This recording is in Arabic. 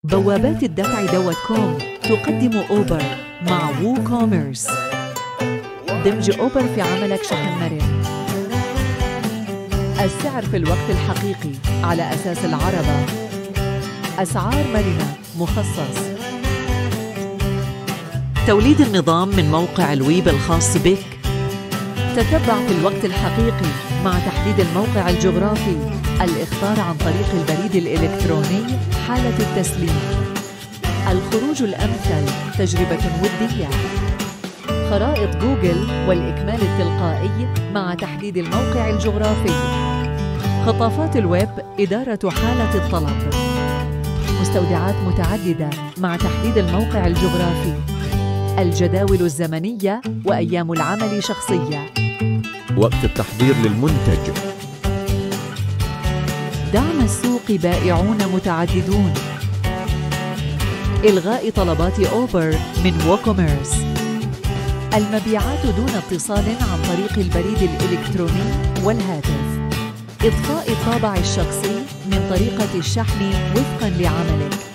بوابات الدفع دوت كوم تقدم أوبر مع وو كوميرس. دمج أوبر في عملك شحن مرن. السعر في الوقت الحقيقي على أساس العربة. أسعار مرنة مخصص. توليد النظام من موقع الويب الخاص بك. تتبع في الوقت الحقيقي مع تحديد الموقع الجغرافي. الاختار عن طريق البريد الإلكتروني حالة التسليم. الخروج الأمثل تجربة ودية. خرائط جوجل والإكمال التلقائي مع تحديد الموقع الجغرافي. خطافات الويب إدارة حالة الطلب. مستودعات متعددة مع تحديد الموقع الجغرافي. الجداول الزمنية وأيام العمل شخصية. وقت التحضير للمنتج. دعم السوق بائعون متعددون. إلغاء طلبات أوبر من ووكوميرس. المبيعات دون اتصال عن طريق البريد الإلكتروني والهاتف. إضفاء الطابع الشخصي من طريقة الشحن وفقاً لعملك.